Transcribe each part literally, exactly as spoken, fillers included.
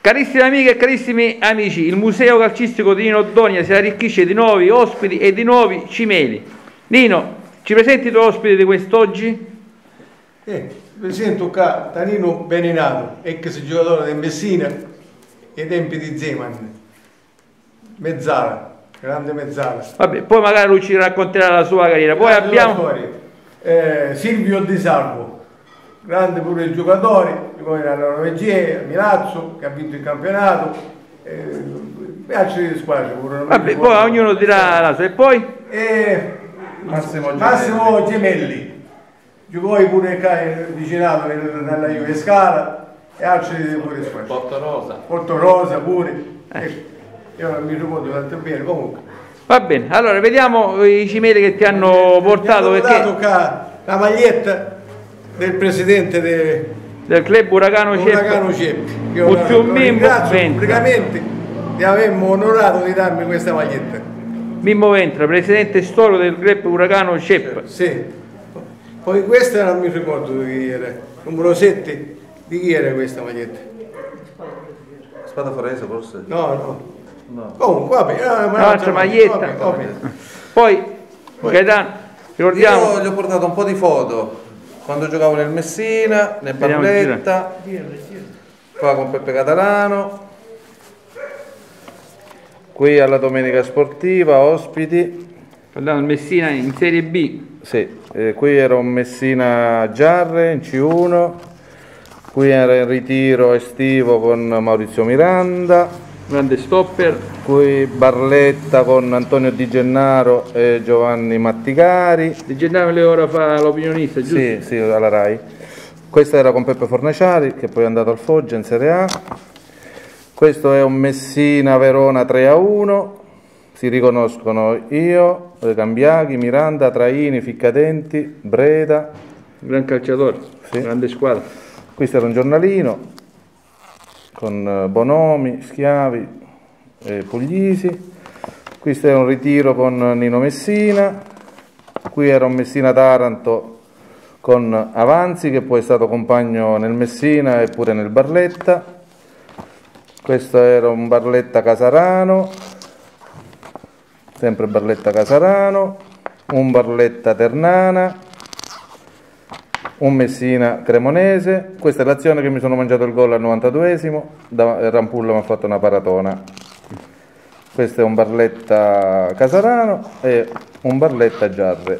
Carissime amiche e carissimi amici, il Museo Calcistico di Nino Donia si arricchisce di nuovi ospiti e di nuovi cimeli. Nino, ci presenti i tuoi ospiti di quest'oggi? Eh, presento qua Tanino Beninato, ex giocatore del Messina ai tempi di Zeman, mezzala, grande mezzala. Vabbè, poi magari lui ci racconterà la sua carriera. Poi grande abbiamo eh, Silvio Di Salvo, grande pure giocatore, poi alla Norvegia, a Milazzo, che ha vinto il campionato, eh, e altre squadre pure. Vabbè, poi ognuno dirà la sua. E poi? E Massimo Gemelli. Massimo Gemelli. Giocò pure vicinato nella Juve Scala e altri pure squadre. Porto Rosa. Porto Rosa pure. Eh. Io non mi ricordo tanto bene, comunque. Va bene, allora vediamo i cimeli che ti hanno portato. Mi hanno perché dato la maglietta del presidente de, del club Uragano Uragano Ceppi. Ceppi. Io lo, lo ringrazio pubblicamente di avermi onorato di darmi questa maglietta. Mimmo Ventra, presidente storico del club Uragano Ceppi. Sì. Poi questa non mi ricordo di chi era, numero sette, di chi era questa maglietta? Spada Forese forse? No, no. No. Comunque, vabbè, un'altra maglietta. Vabbè, vabbè. Poi, Poi Gaetano, ricordiamo. Io gli ho portato un po' di foto quando giocavo nel Messina, nel Barletta, qua con Peppe Catalano, qui alla Domenica Sportiva, ospiti. Parliamo del Messina in Serie B. Sì, eh, qui era un Messina Giarre in C uno, qui era in ritiro estivo con Maurizio Miranda. Grande stopper. Qui Barletta con Antonio Di Gennaro e Giovanni Matticari. Di Gennaro le ora fa l'opinionista, giusto? Sì, sì, alla Rai. Questa era con Peppe Fornaciari, che poi è andato al Foggia in Serie A. Questo è un Messina Verona tre a uno. Si riconoscono io, Cambiaghi, Miranda, Traini, Ficcadenti, Breda. Gran calciatore, sì. Grande squadra. Questo era un giornalino con Bonomi, Schiavi e Puglisi. Questo è un ritiro con Nino Messina. Qui era un Messina Taranto con Avanzi, che poi è stato compagno nel Messina e pure nel Barletta. Questo era un Barletta Casarano, sempre Barletta Casarano, un Barletta Ternana, un Messina Cremonese. Questa è l'azione che mi sono mangiato il gol al novantaduesimo, da Rampulla mi ha fatto una paratona. Questo è un Barletta Casarano e un Barletta Giarre.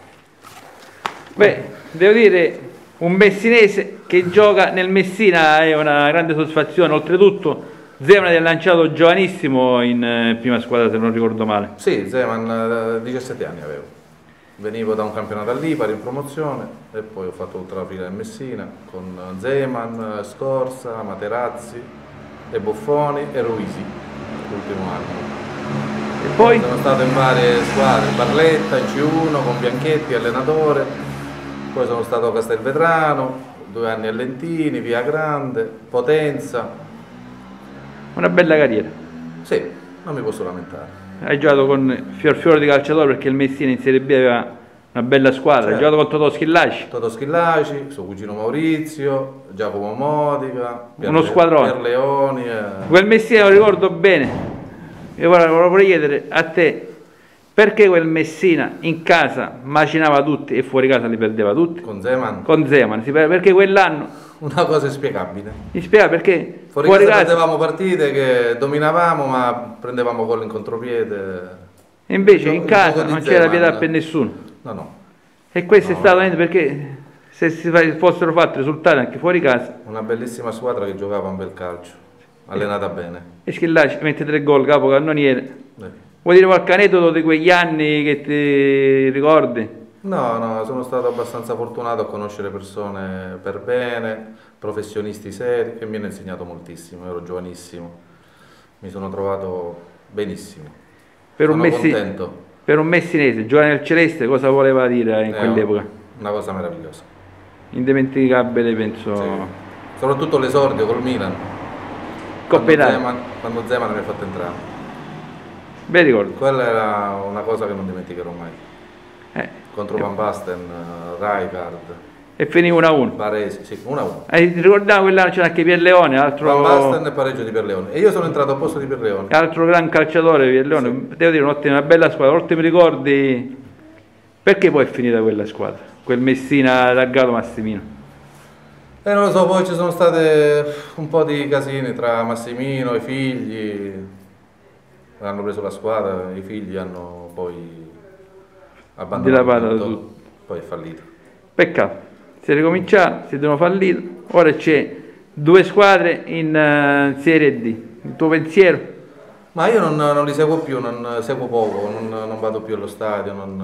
Beh, devo dire, un messinese che gioca nel Messina è una grande soddisfazione. Oltretutto Zeman è lanciato giovanissimo in eh, prima squadra, se non ricordo male. Sì, Zeman diciassette anni avevo. Venivo da un campionato all'Ipari in promozione e poi ho fatto tutta la fila in Messina con Zeman, Scorza, Materazzi e Buffoni e Ruisi l'ultimo anno. E poi sono stato in varie squadre, Barletta in C uno con Bianchetti allenatore, poi sono stato a Castelvetrano, due anni a Lentini, Via Grande, Potenza. Una bella carriera. Sì, non mi posso lamentare. Hai giocato con fior fiore di calciatori, perché il Messina in Serie B aveva una bella squadra. Certo. Hai giocato con Totò Schillaci. Totò Schillaci, suo cugino Maurizio, Giacomo Modica, Pier uno squadrone. Pier Leoni. Eh. Quel Messina lo ricordo bene. E ora vorrei chiedere a te, perché quel Messina in casa macinava tutti e fuori casa li perdeva tutti? Con Zeman? Con Zeman, perché quell'anno... Una cosa inspiegabile. Inspiegabile perché fuori, fuori casa, casa perdevamo partite che dominavamo ma prendevamo gol in contropiede. E invece in casa non c'era pietà per nessuno. No, no. E questo no, è stato no. perché se si fossero fatti risultati anche fuori casa. Una bellissima squadra che giocava un bel calcio, allenata eh. bene. E Schillaci mette tre gol, capo cannoniere. Eh. Vuoi dire qualche aneddoto di quegli anni che ti ricordi? No, no, sono stato abbastanza fortunato a conoscere persone per bene, professionisti seri, che mi hanno insegnato moltissimo, ero giovanissimo, mi sono trovato benissimo, per sono un messi, contento. Per un messinese, giocare nel Celeste, cosa voleva dire in eh, quell'epoca? Una cosa meravigliosa. Indimenticabile, penso. Sì. Soprattutto l'esordio col Milan, Coppa quando Zeman, quando Zeman mi ha fatto entrare. Beh, ricordo. Quella era una cosa che non dimenticherò mai. Eh. Contro Van Basten, Rijkaard. E finì uno a uno. Varese, sì, uno a uno. Eh, ricordiamo quell'anno c'era anche Pierleone, altro... Van Basten e pareggio di Pierleone. E io sono entrato a posto di Pierleone. Altro gran calciatore, Pierleone. Sì. Devo dire, un'ottima, una bella squadra. Ottimi ricordi. Perché poi è finita quella squadra? Quel Messina allargato Massimino? E eh, non lo so, poi ci sono state un po' di casini tra Massimino, i figli. Hanno preso la squadra, i figli hanno poi abbandonato tutto, tutto. Poi è fallito. Peccato. Si è ricominciato, si sono falliti, ora c'è due squadre in uh, Serie D. Il tuo pensiero? Ma io non, non li seguo più, non seguo poco, non, non vado più allo stadio. Non...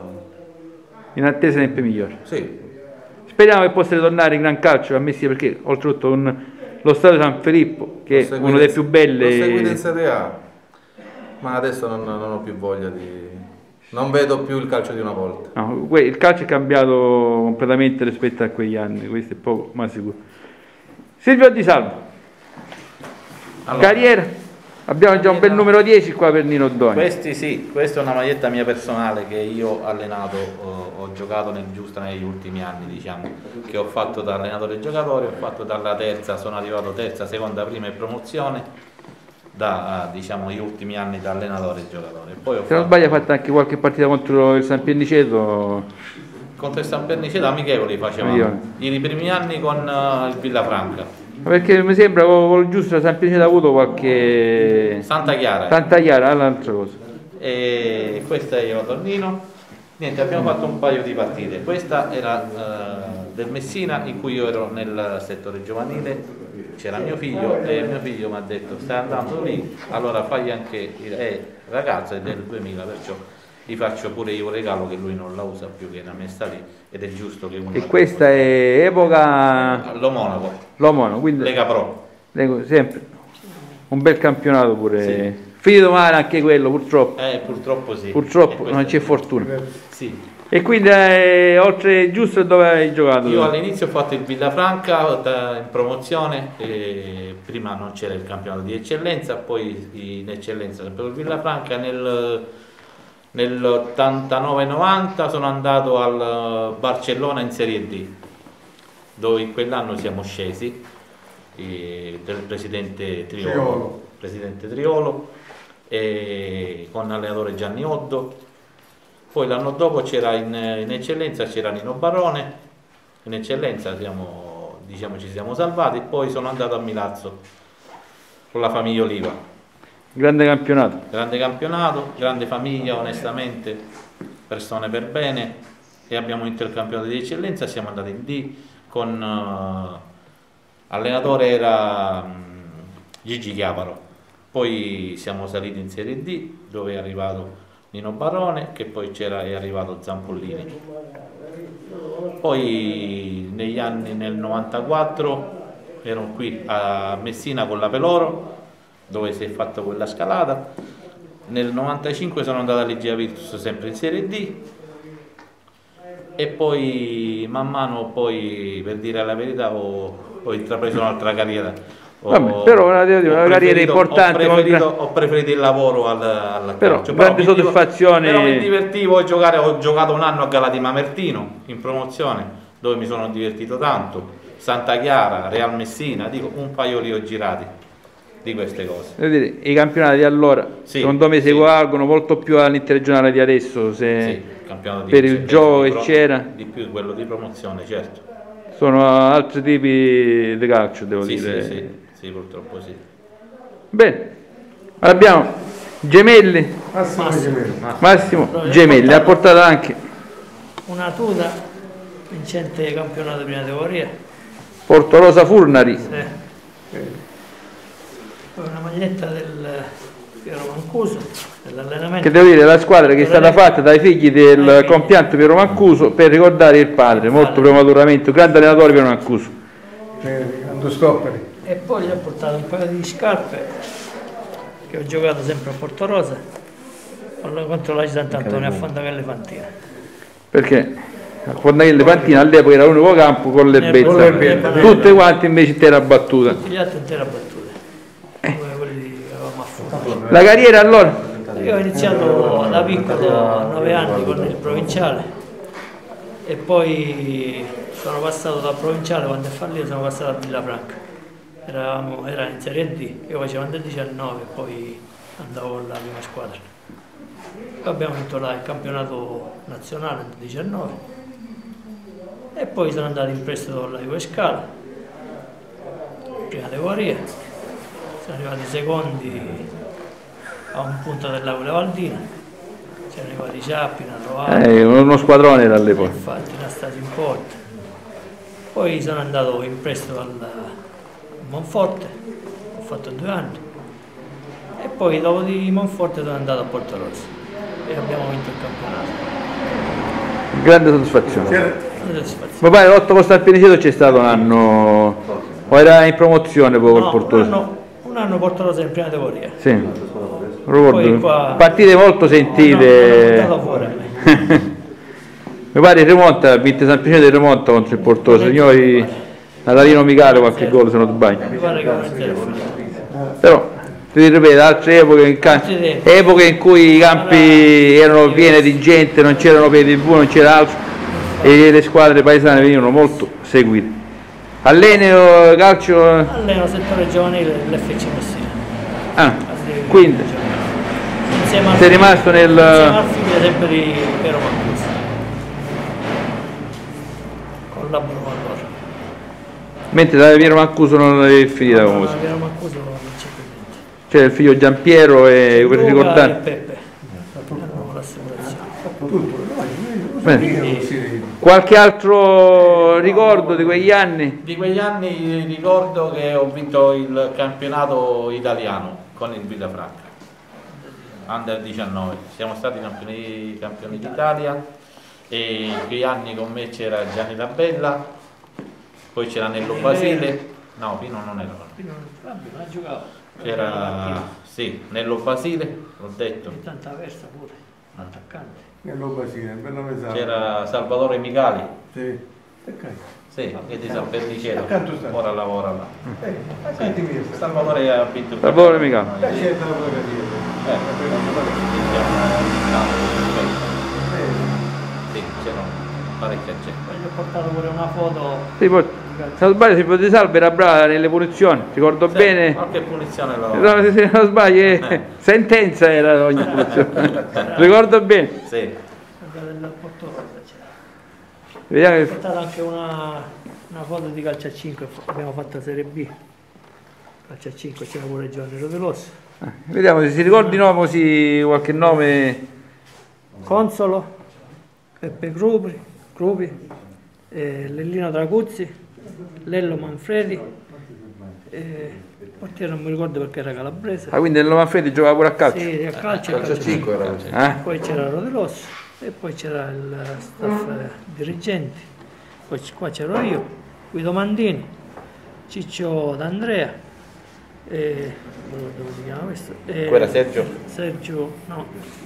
In attesa sempre migliore. Sì. Speriamo che possa ritornare in gran calcio a Messina, perché oltretutto un, lo stadio San Filippo, che è uno dei più belli. L'ho seguito in Serie A, ma adesso non, non ho più voglia di... Non vedo più il calcio di una volta. No, il calcio è cambiato completamente rispetto a quegli anni, questo è poco ma sicuro. Silvio Di Salvo, allora, carriera, abbiamo già un bel numero dieci qua per Nino Doni. Questi sì, questa è una maglietta mia personale che io ho allenato, ho, ho giocato nel giusto negli ultimi anni, diciamo, che ho fatto da allenatore e giocatore, ho fatto dalla terza, sono arrivato terza, seconda, prima e promozione. Da diciamo gli ultimi anni da allenatore e giocatore. Poi ho Se non sbaglio, hai fatto anche qualche partita contro il San Pierniceto? Contro il San Pierniceto amichevoli facevamo i primi anni con uh, il Villafranca. Perché mi sembra col giusto San Pierniceto ha avuto qualche... Santa Chiara. Santa Chiara, l'altra cosa. E questa è io Tornino. Niente, abbiamo fatto un paio di partite. Questa era uh, del Messina, in cui io ero nel settore giovanile. C'era mio figlio e mio figlio mi ha detto stai andando lì, allora fai anche il eh, ragazzo è del duemila, perciò gli faccio pure io un regalo che lui non la usa più, che la messa lì, ed è giusto che uno... E questa è epoca... Lo Monaco. Lo Monaco, quindi... Lega Pro. Lega, sempre. Un bel campionato pure. Sì. Finito male anche quello, purtroppo. Eh, purtroppo sì. Purtroppo non c'è fortuna. Sì. E quindi eh, oltre giusto dove hai giocato? Io all'inizio ho fatto il Villafranca in promozione, e prima non c'era il campionato di eccellenza, poi in eccellenza sempre il Villafranca. Nel, nell'ottantanove novanta sono andato al Barcellona in Serie D, dove in quell'anno siamo scesi, e, del presidente Triolo, Triolo. Presidente Triolo e con l'allenatore Gianni Oddo. Poi l'anno dopo c'era in, in eccellenza c'era Nino Barone, in eccellenza siamo, diciamo, ci siamo salvati, poi sono andato a Milazzo con la famiglia Oliva. Grande campionato. Grande campionato, grande famiglia, onestamente, persone per bene, e abbiamo vinto il campionato di eccellenza, siamo andati in D con uh, allenatore era um, Gigi Chiaparo, poi siamo saliti in Serie D dove è arrivato Nino Barone, che poi c'era è arrivato Zampollini. Poi negli anni nel novantaquattro ero qui a Messina con la Peloro, dove si è fatta quella scalata. Nel novantacinque sono andato all'Igea Virtus sempre in Serie D, e poi man mano, poi, per dire la verità, ho, ho intrapreso un'altra carriera. Ho, Vabbè, però una, una carriera importante. Ho preferito, ho preferito il lavoro al, al però, calcio. Grandi soddisfazioni. Però mi divertivo a giocare, ho giocato un anno a Galati Mamertino in promozione, dove mi sono divertito tanto. Santa Chiara, Real Messina, dico, un paio li ho girati di queste cose. Devo dire, i campionati di allora, sì, secondo me, si equivalgono sì. molto più all'interregionale di adesso, se sì, il per il gioco che c'era. Di più quello di promozione, certo. Sono altri tipi di calcio, devo sì, dire. Sì, sì. Sì, purtroppo sì. Bene, abbiamo Gemelli, Massimo, Massimo Gemelli, Massimo Gemelli, ha portato anche una tuta vincente campionato di prima categoria, Portorosa Furnari, sì. Poi una maglietta del Piero Mancuso, dell'allenamento, che devo dire la squadra che è stata fatta dai figli del compianto Piero Mancuso per ricordare il padre, molto prematuramente, grande allenatore Piero Mancuso. E poi gli ho portato un paio di scarpe che ho giocato sempre a Portorosa contro la Sant'Antonio a Fondacelle Fantina. Perché a Fondacelle Fantina all'epoca era l'unico campo con le bette, tutte quante invece intera battuta. Tutti gli altri intera battuta. Eh. Quelli che avevamo a fuoco. La carriera allora? Io ho iniziato da piccolo, a nove anni, con il provinciale, e poi sono passato da provinciale, quando è fallito sono passato a Villafranca. Eravamo, era in Serie D, io facevo under diciannove e poi andavo alla prima squadra. Poi abbiamo vinto là il campionato nazionale under diciannove e poi sono andato in prestito alla Juve Scala, prima categoria, sono arrivati secondi a un punto dell'Aquila Valdina, siamo arrivati Ciappi, Narrovato, Eh, uno squadrone era all'epoca. infatti era stato in porta. Poi sono andato in prestito al Monforte, ho fatto due anni e poi dopo di Monforte sono andato a Portorosso e abbiamo vinto il campionato. Grande soddisfazione. Grande soddisfazione. Mi pare l'otto con Starpiniceto c'è stato un anno, o era in promozione poi col No, un Portoso? anno, un anno Portorosso in prima categoria. Sì, Poi ricordo. qua- Partite molto sentite. No, non ho buttato fuori a me. Mi pare il Remonta, ha vinto San Pietro del Remonta contro il Portoso, signori alla Rino Micale qualche gol se non sbaglio. Mi pare che non è finito. Però, ti ripeto, altre epoche in, ca- epoche in cui i campi erano pieni di gente, non c'erano pay ti vu, non c'era altro e le squadre paesane venivano molto seguite. All'Eneo calcio... Alleno settore giovanile dell'F C Messina. Ah, quindi Insieme al sei rimasto nel... insieme al figlio sempre di Piero Mancuso. Collaboro con loro. Mentre da Piero Mancuso non è finita No, comunque. no, Piero Mancuso non c'è più niente. C'è il figlio Giampiero e per Luca ricordare... e Peppe. Hanno l'assicurazione. Bene. Qualche altro ricordo di quegli anni? Di quegli anni ricordo che ho vinto il campionato italiano con il Villafranca, under diciannove. Siamo stati campioni, campioni d'Italia e in quegli anni con me c'era Gianni Tabella, poi c'era Nello Basile, no Pino non era, Non giocava. c'era sì, Nello Basile, l'ho detto, Ogni tanto avversa pure, attaccante. Nello Basile, bello pesato. c'era Salvatore Micali, Sì. Ok. sì, che di San Pernicello, Accanto sta. ora lavora là. Eh, accanto mio. Salvatore ha vinto il Salvatore Micali. Là c'è la prerogativa. Eh, sì, c'erano parecchia gente. Poi gli ho portato pure una foto. Sì, poi, se non sbaglio Silvio Di Salvo era brava nelle punizioni, ricordo Sì, bene. qualche punizione l'ho. No, se se non sbaglio, eh, sentenza era ogni punizione. Ricordo bene. Sì. Quella del Portorosso c'era. Vediamo Ho che... portato anche una, una foto di calcio a cinque, abbiamo fatto la Serie B. Calcio a cinque c'era pure Giovanni Rodelosso. Vediamo se si ricordino così qualche nome. Consolo, Peppe Grupi, Grupi eh, Lellino Traguzzi, Lello Manfredi, eh, il portiere non mi ricordo perché era calabrese. Ah, quindi Nello Manfredi giocava pure a calcio. Sì, a calcio, Calcio a cinque era così. Eh? poi c'era Rodelosso e poi c'era il staff eh, dirigenti, poi c- qua c'ero io, Guido Mandini, Ciccio D'Andrea, e, non so come si chiama questo? E, Quello era Sergio? Sergio, no.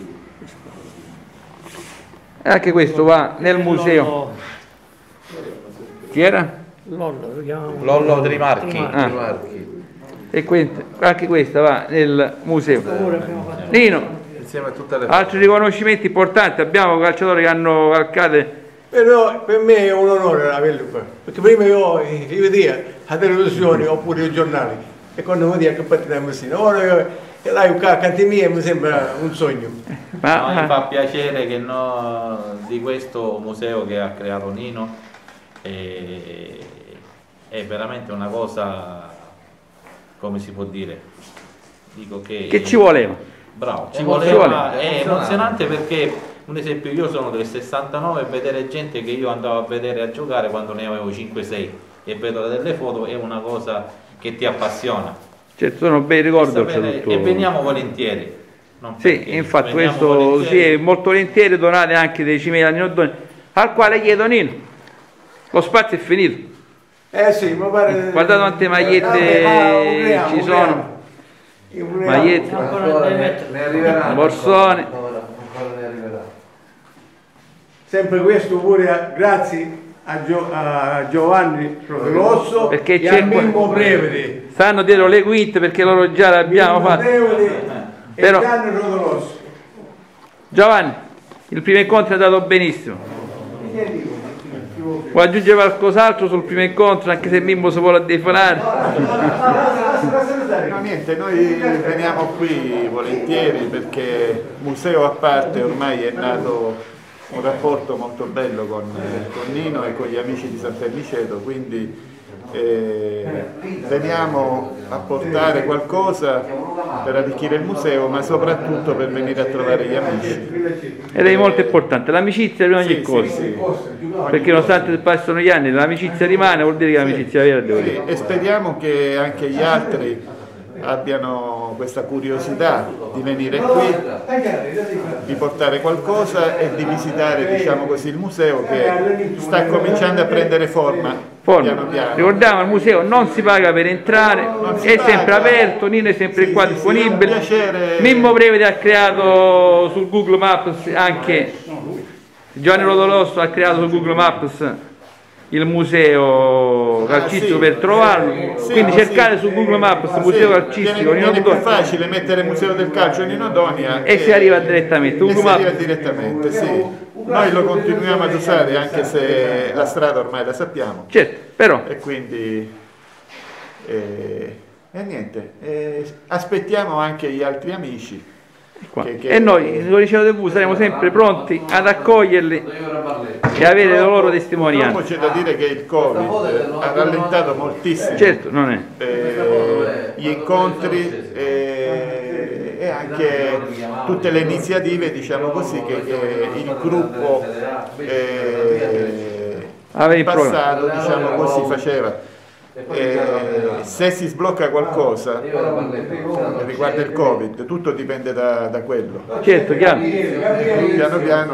E anche questo va nel museo. Lollo, Chi era? Lollo, lo chiamavamo. Lollo Trimarchi. Trimarchi. Ah. Trimarchi. E quindi, anche questa va nel museo. Pure abbiamo fatto. Nino, Insieme a tutte le altri riconoscimenti importanti, abbiamo calciatori che hanno calcate. Però per me è un onore averlo qua, perché prima io li vedevo a televisione oppure ai giornali e quando mi dico che partita a Messina, ora io, e là io accanto a me mi sembra un sogno. Ma, No, mi fa piacere che no, di questo museo che ha creato Nino è, è veramente una cosa, come si può dire, dico che, che ci voleva? bravo, ci Emozionante. voleva, è emozionante perché un esempio, io sono del sessantanove e vedere gente che io andavo a vedere a giocare quando ne avevo cinque sei e vedo delle foto è una cosa che ti appassiona. Certo, sono bei ricordi Sapere- oltretutto. e veniamo volentieri. Non Sì, perché, infatti veniamo questo volentieri. sì, è molto volentieri donate anche dei cimeli anni ottanta, al quale chiedo Nino, lo spazio è finito. Eh sì, mi pare... Guardate quante magliette Eh, ma ubriamo, ci ubriamo. sono. Ubriamo. Magliette. Ancora devi mettere. ne arriveranno. Borsone. Ancora, ancora ne arriverà. Sempre questo pure a- grazie a, Gio- a Giovanni Rodelosso Perché e c'è a qua- Mimmo Prevede. Stanno dietro le quinte perché loro già le abbiamo Mimmo fatte. Prevede e Però- Gianni Rodelosso. Giovanni, il primo incontro è andato benissimo. Vuoi aggiungere qualcos'altro sul primo incontro, anche se Mimmo si vuole addefonare? No, niente, noi veniamo qui volentieri perché museo a parte ormai è nato un rapporto molto bello con, con Nino e con gli amici di San Perniceto, quindi eh, veniamo a portare qualcosa per arricchire il museo, ma soprattutto per venire a trovare gli amici. Ed è molto importante, l'amicizia prima di ogni Sì, cosa, sì, sì. perché nonostante passano gli anni l'amicizia rimane, vuol dire che l'amicizia vera devo Sì, dire. e speriamo che anche gli altri abbiano questa curiosità di venire qui, di portare qualcosa e di visitare, diciamo così, il museo che sta cominciando a prendere forma. Forma. Piano piano. Ricordiamo, il museo non si paga per entrare, si è paga. sempre aperto, Nino è sempre Sì, qua sì, disponibile. sì, è un piacere. Mimmo Prevede ha creato sul Google Maps anche, Giovanni Rodolosso ha creato su Google Maps il museo calcistico sì. per trovarlo, Sì, quindi sì, cercare sì. su Google Maps museo Sì, calcistico viene, viene più Nino Donia facile mettere Museo del Calcio Nino Donia e si arriva direttamente. e Google si arriva Maps. direttamente, sì. Noi lo continuiamo ad usare anche se la strada ormai la sappiamo. Certo, però E quindi eh, e niente, eh, aspettiamo anche gli altri amici. qua. Che, che, E noi, lo dicevo T V, saremo sempre pronti ad accoglierli e avere le loro testimonianze. Dopo c'è da dire che il Covid ha rallentato moltissimo Certo, non è. eh, gli incontri eh, e anche tutte le iniziative, diciamo così, che, che il gruppo eh, Aveva in il programma. passato, diciamo così, faceva. Eh, se si sblocca qualcosa riguardo il Covid, tutto dipende da, da quello. Certo, chiaro. Piano piano,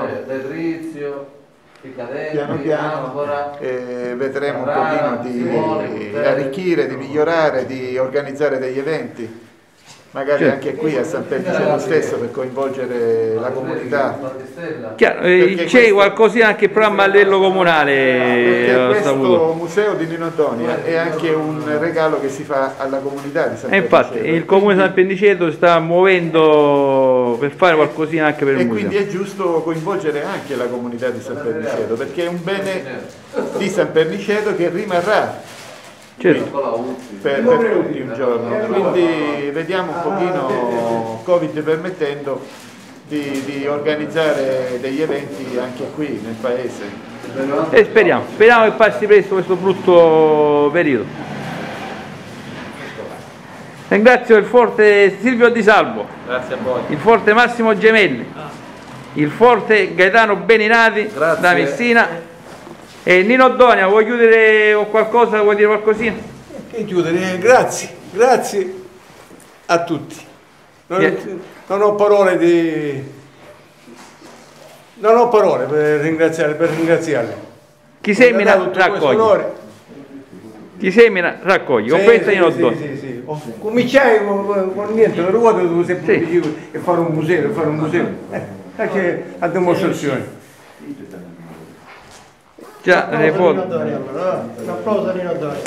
piano piano eh, vedremo un pochino di arricchire, di migliorare, di organizzare degli eventi. Magari Certo. anche qui a San Perniceto stesso per coinvolgere la comunità. Chiaro, eh, Perché c'è questo- qualcosina anche il programma a livello comunale, Perché ho questo saputo. museo di Nino Donia è anche un regalo che si fa alla comunità di San E infatti Perniceto. il comune di San Perniceto si sta muovendo per fare qualcosina anche per il E museo. quindi è giusto coinvolgere anche la comunità di San Perniceto, perché è un bene di San Perniceto che rimarrà Certo. per, per tutti un giorno. Quindi vediamo un pochino, Covid permettendo, di, di organizzare degli eventi anche qui nel paese. E speriamo, speriamo che passi presto questo brutto periodo. Ringrazio il forte Silvio Di Salvo, Grazie a voi. il forte Massimo Gemelli, il forte Gaetano Beninati Grazie. da Messina e Nino Donia. Vuoi chiudere con qualcosa? Vuoi dire qualcosina? Che chiudere? Grazie, grazie a tutti. Non, Grazie. non ho parole di... Non ho parole per ringraziare, per ringraziarli. Chi Mi ha semina dato tutto questo raccoglie, onore. chi semina raccoglie, Sì, compresa sì, Nino sì, Donia. sì, sì. Oh, cominciai con, con niente, per vuoto devo sempre Sì. dicevo, e fare un museo, e fare un museo. Eh, anche a dimostrazione. Già, le foto. Un applauso a Nino Donia.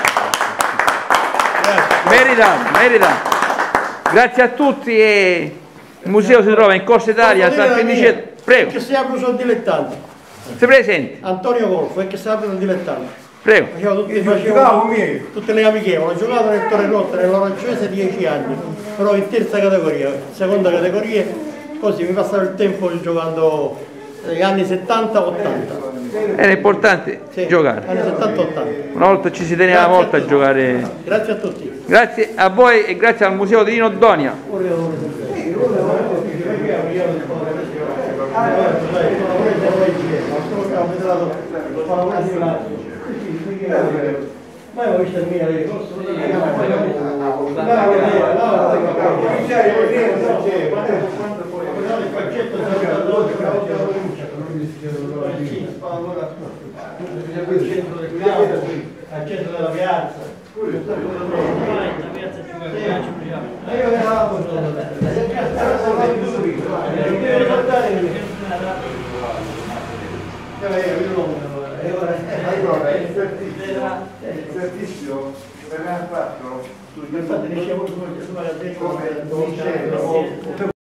Merita, merita. Grazie a tutti e il museo si trova in Corsa Italia, a San Perniceto. Prego, Che si apre sul dilettante. si presenti, Antonio Golfo, è che si apre sul dilettante. prego. Facevo tutti, Io facevo giocavo miei. tutte le amichevoli, ho giocato nel Torrenotte, nell'Oraggioese dieci anni, però in terza categoria, seconda categoria, così mi passava il tempo giocando negli anni settanta ottanta. Era importante Sì, giocare. anni settanta ottanta. Una volta ci si teneva Grazie molto a tutti. giocare. Grazie a tutti. Grazie a voi e grazie al museo di Nino Donia. Ma ho visto il mio al centro della piazza. Allora, il servizio verrà fatto sugli Infatti, riusciamo a